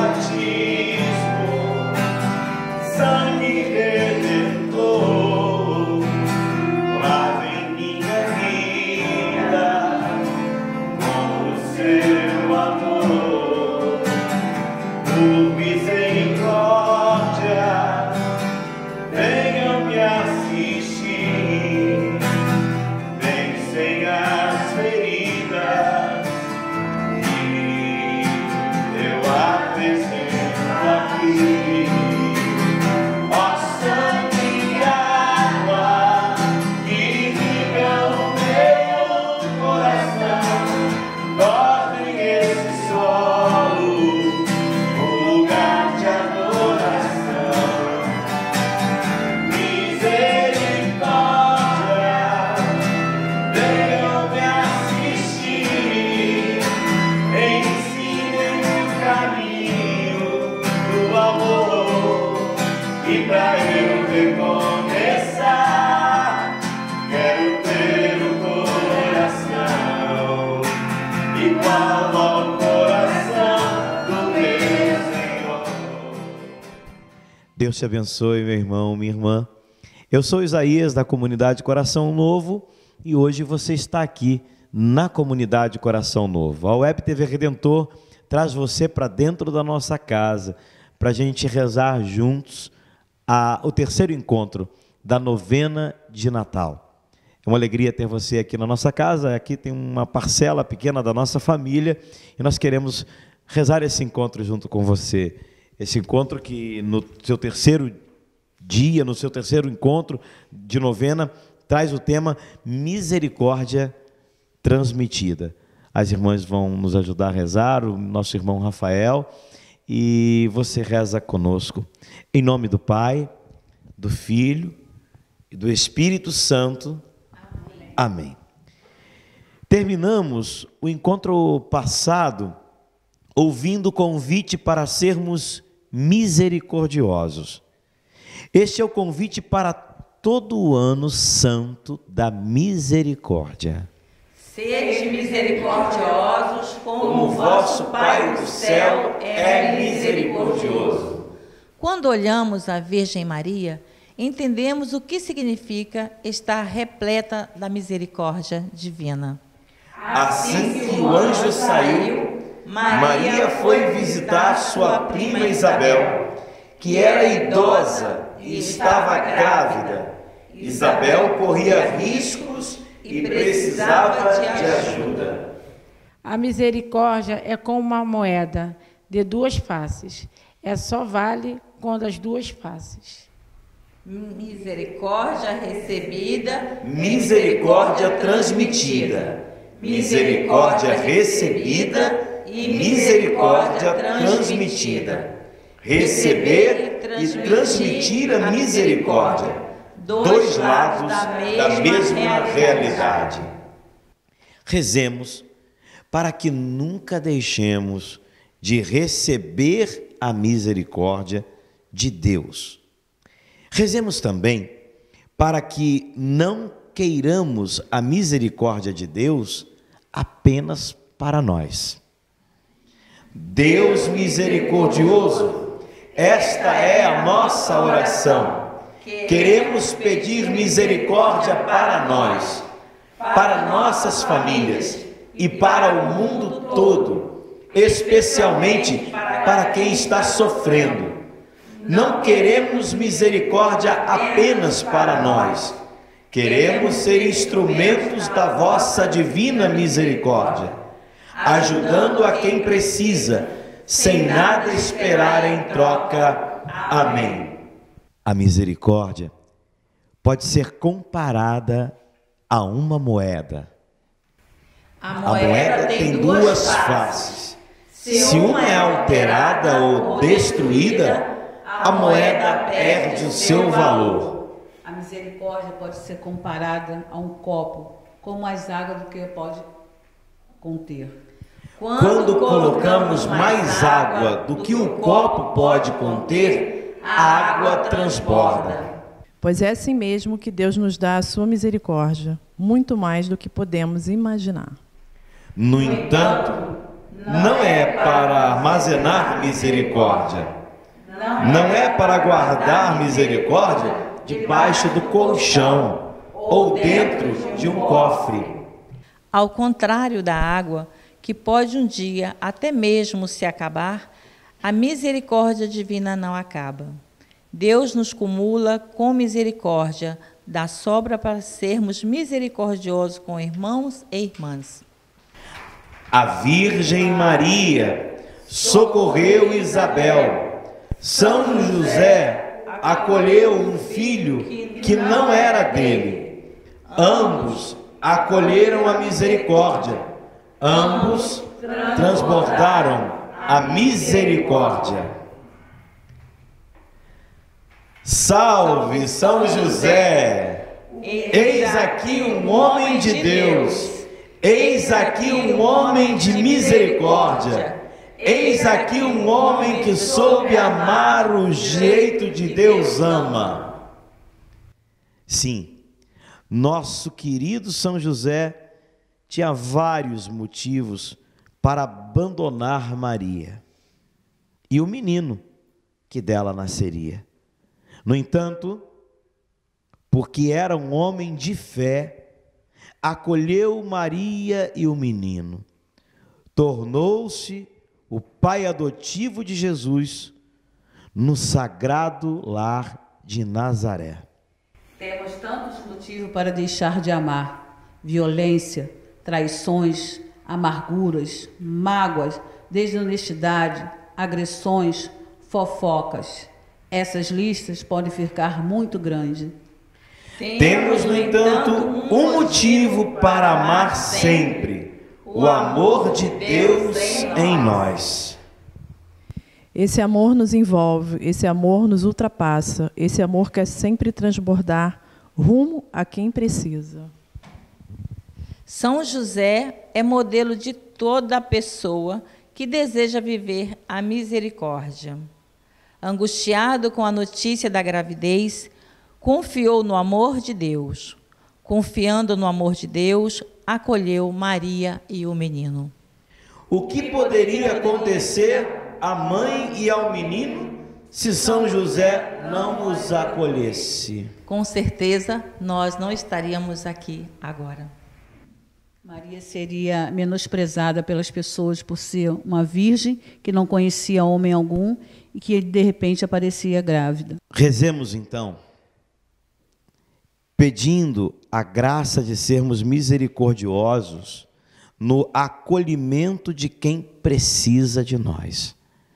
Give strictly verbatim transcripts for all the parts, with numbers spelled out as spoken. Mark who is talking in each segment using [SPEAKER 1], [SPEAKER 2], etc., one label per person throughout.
[SPEAKER 1] Deus te abençoe, meu irmão, minha irmã. Eu sou Isaías, da comunidade Coração Novo, e hoje você está aqui na comunidade Coração Novo. A Web T V Redentor traz você para dentro da nossa casa, para a gente rezar juntos a, o terceiro encontro da novena de Natal. É uma alegria ter você aqui na nossa casa. Aqui tem uma parcela pequena da nossa família e nós queremos rezar esse encontro junto com você. Esse encontro que no seu terceiro dia, no seu terceiro encontro de novena, traz o tema Misericórdia Transmitida. As irmãs vão nos ajudar a rezar, o nosso irmão Rafael, e você reza conosco. Em nome do Pai, do Filho e do Espírito Santo. Amém. Amém. Terminamos o encontro passado ouvindo o convite para sermos misericordiosos. Este é o convite para todo o ano santo da misericórdia.
[SPEAKER 2] Sede misericordiosos, como o vosso Pai do céu é misericordioso.
[SPEAKER 3] Quando olhamos a Virgem Maria, entendemos o que significa estar repleta da misericórdia divina.
[SPEAKER 1] Assim que o anjo saiu, Maria foi visitar sua prima Isabel, que era idosa e estava grávida. Isabel corria riscos e precisava de ajuda.
[SPEAKER 4] A misericórdia é como uma moeda de duas faces. É só vale quando as duas faces.
[SPEAKER 2] Misericórdia recebida,
[SPEAKER 1] misericórdia transmitida. Misericórdia recebida e misericórdia transmitida. Receber e transmitir a misericórdia, dois lados da mesma realidade. Rezemos para que nunca deixemos de receber a misericórdia de Deus. Rezemos também para que não queiramos a misericórdia de Deus apenas para nós. Deus misericordioso, esta é a nossa oração. Queremos pedir misericórdia para nós, para nossas famílias e para o mundo todo, especialmente para quem está sofrendo. Não queremos misericórdia apenas para nós. Queremos ser instrumentos da vossa divina misericórdia, ajudando a quem precisa, sem nada esperar em troca. Amém. A misericórdia pode ser comparada a uma moeda.
[SPEAKER 2] A
[SPEAKER 1] moeda, a moeda tem duas faces. Se uma é alterada ou destruída, a moeda perde o seu valor.
[SPEAKER 5] A misericórdia pode ser comparada a um copo, com mais água do que pode conter.
[SPEAKER 1] Quando, Quando colocamos mais água do que o copo pode conter, a água transborda.
[SPEAKER 6] Pois é assim mesmo que Deus nos dá a sua misericórdia, muito mais do que podemos imaginar.
[SPEAKER 1] No entanto, não é para armazenar misericórdia, não é para guardar misericórdia debaixo do colchão ou dentro de um cofre.
[SPEAKER 3] Ao contrário da água, que pode um dia até mesmo se acabar, a misericórdia divina não acaba. Deus nos cumula com misericórdia, dá sobra para sermos misericordiosos com irmãos e irmãs.
[SPEAKER 1] A Virgem Maria socorreu Isabel. São José acolheu um filho que não era dele. Ambos acolheram a misericórdia. Ambos transbordaram a misericórdia. Salve São José! Eis aqui um homem de Deus. Eis aqui um homem de misericórdia. Eis aqui um homem que soube amar o jeito de Deus ama. Sim, nosso querido São José tinha vários motivos para abandonar Maria e o menino que dela nasceria. No entanto, porque era um homem de fé, acolheu Maria e o menino, tornou-se o pai adotivo de Jesus no sagrado lar de Nazaré.
[SPEAKER 5] Temos tantos motivos para deixar de amar: violência, traições, amarguras, mágoas, desonestidade, agressões, fofocas. Essas listas podem ficar muito grandes.
[SPEAKER 1] Temos, no entanto, um motivo para amar sempre: o amor de Deus em nós.
[SPEAKER 6] Esse amor nos envolve, esse amor nos ultrapassa, esse amor quer sempre transbordar rumo a quem precisa.
[SPEAKER 3] São José é modelo de toda pessoa que deseja viver a misericórdia. Angustiado com a notícia da gravidez, confiou no amor de Deus. Confiando no amor de Deus, acolheu Maria e o menino.
[SPEAKER 1] O que poderia acontecer à mãe e ao menino se São José não os acolhesse?
[SPEAKER 3] Com certeza, nós não estaríamos aqui agora.
[SPEAKER 5] Maria seria menosprezada pelas pessoas por ser uma virgem que não conhecia homem algum e que de repente aparecia grávida.
[SPEAKER 1] Rezemos então, pedindo a graça de sermos misericordiosos no acolhimento de quem precisa de nós.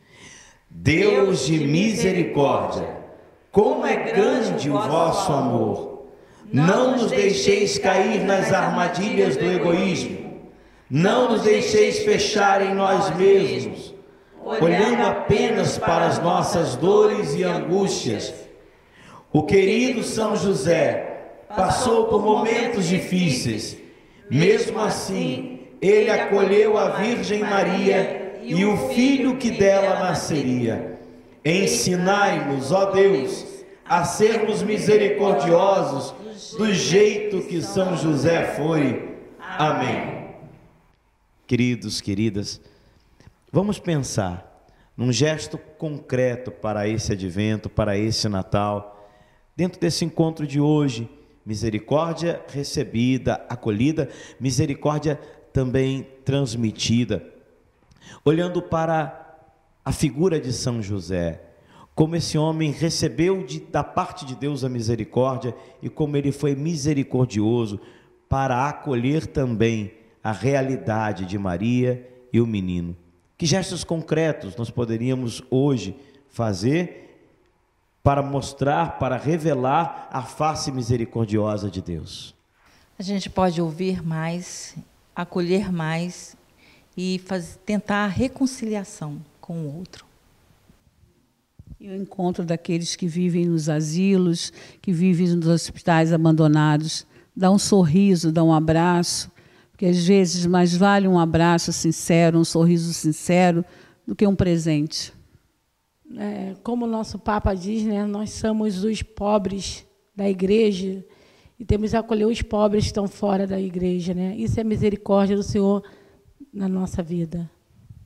[SPEAKER 1] Deus de misericórdia, como é grande o vosso amor! Não nos deixeis cair nas armadilhas do egoísmo. Não nos deixeis fechar em nós mesmos, olhando apenas para as nossas dores e angústias. O querido São José passou por momentos difíceis. Mesmo assim, ele acolheu a Virgem Maria e o filho que dela nasceria. Ensinai-nos, ó Deus, a sermos misericordiosos do jeito que São José foi. Amém. Queridos, queridas, vamos pensar num gesto concreto para esse advento, para esse Natal, dentro desse encontro de hoje. Misericórdia recebida, acolhida, misericórdia também transmitida. Olhando para a figura de São José, como esse homem recebeu de, da parte de Deus a misericórdia e como ele foi misericordioso para acolher também a realidade de Maria e o menino. Que gestos concretos nós poderíamos hoje fazer para mostrar, para revelar a face misericordiosa de Deus?
[SPEAKER 3] A gente pode ouvir mais, acolher mais e faz, tentar a reconciliação com o outro.
[SPEAKER 5] E o encontro daqueles que vivem nos asilos, que vivem nos hospitais abandonados. Dá um sorriso, dá um abraço, porque às vezes mais vale um abraço sincero, um sorriso sincero, do que um presente.
[SPEAKER 4] É, como o nosso Papa diz, né, nós somos os pobres da igreja e temos que acolher os pobres que estão fora da igreja, né? Isso é misericórdia do Senhor na nossa vida.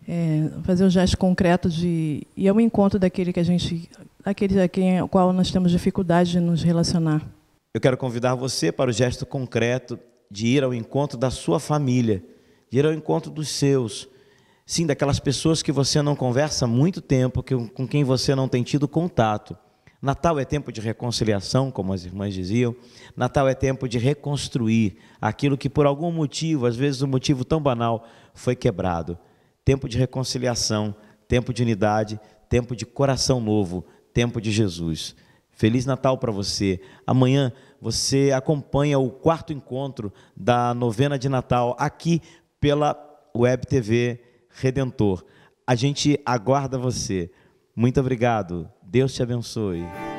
[SPEAKER 6] é, fazer o gesto concreto de ir ao encontro daquele que a gente, daquele a quem, ao qual nós temos dificuldade de nos relacionar.
[SPEAKER 1] Eu quero convidar você para o gesto concreto de ir ao encontro da sua família, de ir ao encontro dos seus, sim, daquelas pessoas que você não conversa há muito tempo, que, com quem você não tem tido contato. Natal é tempo de reconciliação, como as irmãs diziam. Natal é tempo de reconstruir aquilo que por algum motivo, às vezes um motivo tão banal, foi quebrado. Tempo de reconciliação, tempo de unidade, tempo de coração novo, tempo de Jesus. Feliz Natal para você. Amanhã você acompanha o quarto encontro da novena de Natal aqui pela Web T V Redentor. A gente aguarda você. Muito obrigado. Deus te abençoe.